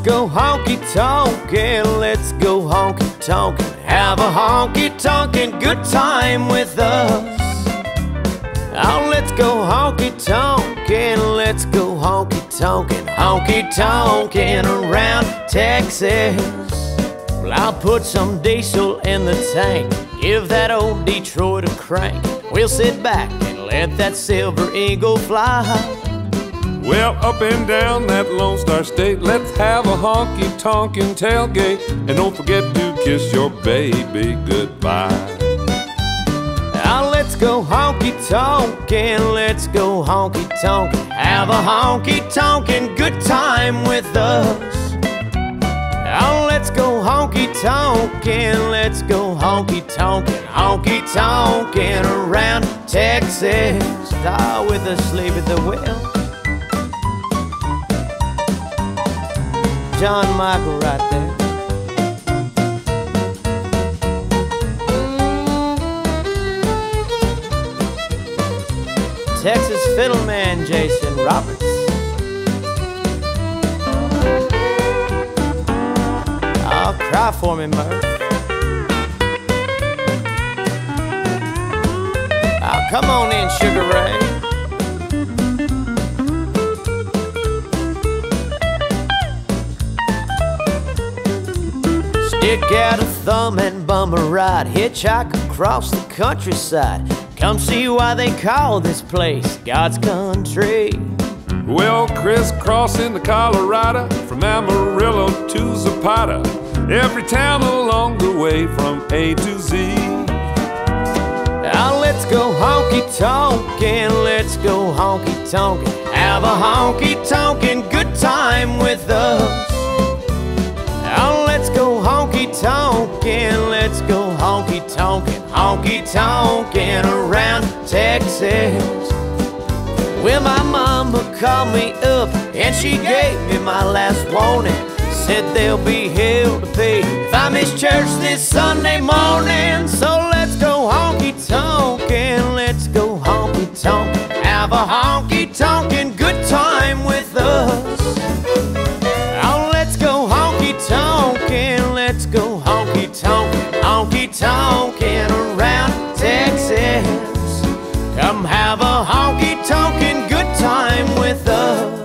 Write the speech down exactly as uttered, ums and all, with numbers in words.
go honky tonkin', let's go honky tonkin', have a honky tonkin' good time with us. Oh, let's go honky tonkin', let's go honky tonkin', honky tonkin' around Texas. Well, I'll put some diesel in the tank, give that old Detroit a crank. We'll sit back and let that Silver Eagle fly. Well, up and down that Lone Star State, let's have a honky tonkin' tailgate, and don't forget to kiss your baby goodbye. Now let's go honky tonkin', let's go honky tonkin', have a honky tonkin' good time with us. Now let's go honky tonkin', let's go honky tonkin', honky tonkin' around Texas. Ah, with us sleep at the wheel. John Michael right there. Texas fiddleman Jason Roberts. Oh, cry for me, Murph. Oh, come on in, Sugar Ray. Stick out a thumb and bum a ride, hitchhike across the countryside. Come see why they call this place God's country. Well, crisscrossing the Colorado, from Amarillo to Zapata, every town along the way from A to Z. Now let's go honky tonkin', let's go honky tonkin', have a honky tonkin' good time with us. Now let's go honky tonkin', let's go honky tonkin', honky tonkin' around Texas. Well, my mama called me up and she gave me my last warning. Said there'll be hell to pay if I miss church this Sunday morning. So let's go honky tonkin', let's go honky tonkin', have a honky tonkin' good time with us. Oh, let's go honky tonkin', let's go honky tonkin', honky tonkin' around Texas. Come have a honky tonkin' good time with us.